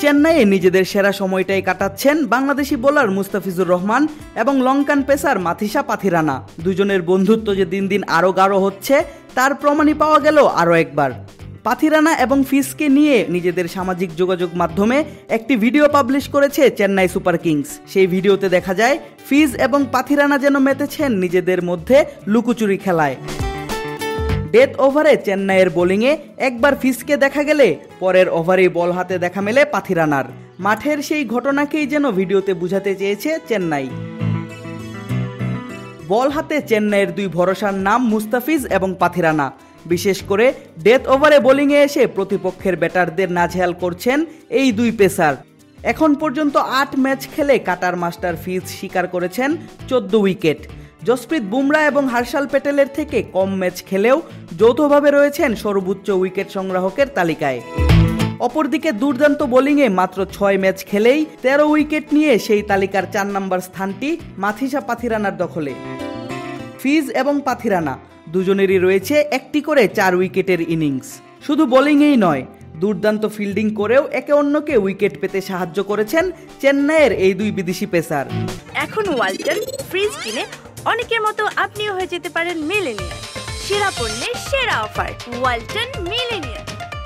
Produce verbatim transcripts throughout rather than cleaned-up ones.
চেন্নাইয়ে নিজেদের সেরা সময়টাই কাটাচ্ছেন বাংলাদেশি বোলার মুস্তাফিজুর রহমান এবং লঙ্কান পেসার মাথিসা পাথিরানা। দুজনের বন্ধুত্ব যে দিন দিন আরও গাঢ় হচ্ছে তার প্রমাণই পাওয়া গেল আরও একবার। পাথিরানা এবং ফিজকে নিয়ে নিজেদের সামাজিক যোগাযোগ মাধ্যমে একটি ভিডিও পাবলিশ করেছে চেন্নাই সুপার কিংস। সেই ভিডিওতে দেখা যায় ফিজ এবং পাথিরানা যেন মেতেছেন নিজেদের মধ্যে লুকোচুরি খেলায়। ডেথ ওভারে চেন্নাইয়ের বোলিংয়ে একবার ফিজকে দেখা গেলে পরের ওভারেই বল হাতে দেখা মেলে পাথিরানার। মাঠের সেই ঘটনাকেই যেন ভিডিওতে বোঝাতে চেয়েছে চেন্নাই। বল হাতে চেন্নাইয়ের দুই ভরসার নাম মুস্তাফিজ এবং পাথিরানা। বিশেষ করে ডেথ ওভারে বোলিংয়ে এসে প্রতিপক্ষের ব্যাটারদের নাজেহাল করছেন এই দুই পেসার। এখন পর্যন্ত আট ম্যাচ খেলে কাটার মাস্টার ফিজ শিকার করেছেন চোদ্দ উইকেট। জসপ্রীত বুমরা এবং হর্ষাল প্যাটেলের থেকে কম ম্যাচ খেলেও যৌথভাবে রয়েছেন সর্বোচ্চ উইকেট সংগ্রাহকের তালিকায়। অপরদিকে দুর্দান্ত বোলিংয়ে মাত্র ছয় ম্যাচ খেলেই তেরো উইকেট নিয়ে সেই তালিকার চার নম্বর স্থানটি মাথিসা পাথিরানার দখলে। ফিজ এবং পাথিরানা দুজনেরই রয়েছে একটি করে চার উইকেটের ইনিংস। শুধু বোলিংয়েই নয়, দুর্দান্ত ফিল্ডিং করেও একে অন্যকে উইকেট পেতে সাহায্য করেছেন চেন্নাইয়ের এই দুই বিদেশি পেসার। এখন ওয়ালটন ফ্রিজ কিনে অনেকের মতো আপনিও হয়ে যেতে পারেন মিলেনিয়ার। সেরা পণ্যের সেরা অফার ওয়ালটন মিলেনিয়ার।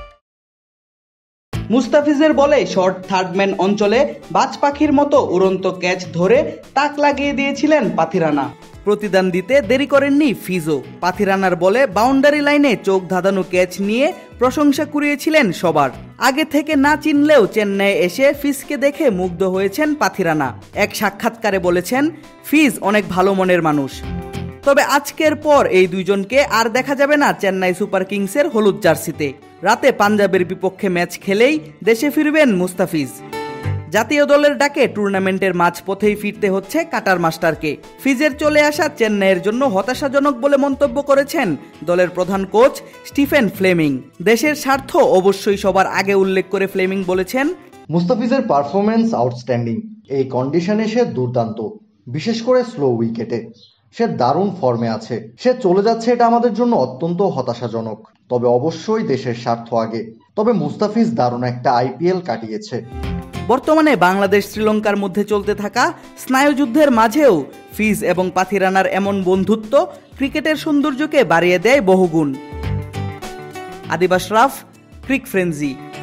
মুস্তাফিজের বলে শর্ট থার্ডম্যান অঞ্চলে বাজ পাখির মতো উড়ন্ত ক্যাচ ধরে তাক লাগিয়ে দিয়েছিলেন পাথিরানা। প্রতিদান দিতে দেরি করেননি ফিজও। পাথিরানার বলে বাউন্ডারি লাইনে চোখ ধাঁধানো ক্যাচ নিয়ে প্রশংসা কুড়িয়েছিলেন সবার। আগে থেকে না চিনলেও চেন্নাই এসে ফিজকে দেখে মুগ্ধ হয়েছেন পাথিরানা। এক সাক্ষাৎকারে বলেছেন, ফিজ অনেক ভালো মনের মানুষ। তবে আজকের পর এই দুইজনকে আর দেখা যাবে না চেন্নাই সুপার কিংসের হলুদ জার্সিতে। রাতে পাঞ্জাবের বিপক্ষে ম্যাচ খেলেই দেশে ফিরবেন মুস্তাফিজ। জাতীয় দলের ডাকে টুর্নামেন্টের মাঝপথেই ফিরতে হচ্ছে কাটার মাস্টারকে। ফিজের চলে আসা চেন্নাইয়ের জন্য হতাশাজনক বলে মন্তব্য করেছেন দলের প্রধান কোচ স্টিফেন ফ্লেমিং। দেশের স্বার্থ অবশ্যই সবার আগে উল্লেখ করে ফ্লেমিং বলেছেন, মুস্তাফিজের পারফরমেন্স আউটস্ট্যান্ডিং। এই কন্ডিশনে সে দুর্দান্ত, বিশেষ করে স্লো উইকেটে সে দারুণ ফর্মে আছে। সে চলে যাচ্ছে, এটা আমাদের জন্য অত্যন্ত হতাশাজনক। তবে অবশ্যই দেশের স্বার্থ আগে। তবে মুস্তাফিজ দারুণ একটা আইপিএল কাটিয়েছে। বর্তমানে বাংলাদেশ শ্রীলঙ্কার মধ্যে চলতে থাকা স্নায়ুযুদ্ধের মাঝেও ফিজ এবং পাথিরানার এমন বন্ধুত্ব ক্রিকেটের সৌন্দর্যকে বাড়িয়ে দেয় বহুগুণ। Adib Ashraf, Cric frenzy.